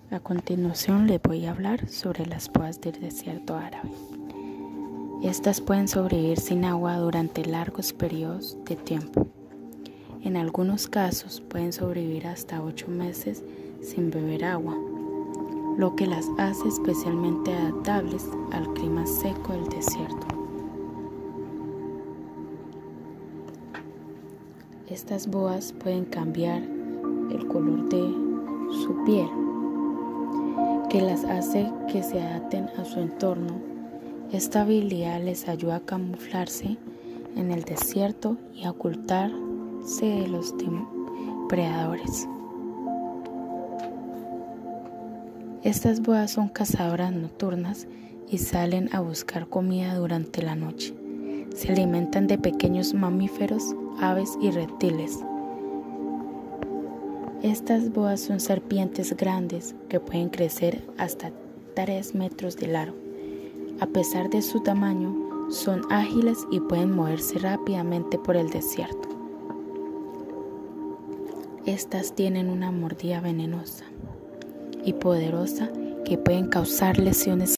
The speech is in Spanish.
A continuación les voy a hablar sobre las boas del desierto árabe. Estas pueden sobrevivir sin agua durante largos periodos de tiempo. En algunos casos pueden sobrevivir hasta 8 meses sin beber agua, lo que las hace especialmente adaptables al clima seco del desierto. Estas boas pueden cambiar el color de su piel, que las hace que se adapten a su entorno. Esta habilidad les ayuda a camuflarse en el desierto y a ocultarse de los depredadores. Estas boas son cazadoras nocturnas y salen a buscar comida durante la noche. Se alimentan de pequeños mamíferos, aves y reptiles. Estas boas son serpientes grandes que pueden crecer hasta 3 metros de largo. A pesar de su tamaño, son ágiles y pueden moverse rápidamente por el desierto. Estas tienen una mordida venenosa y poderosa que pueden causar lesiones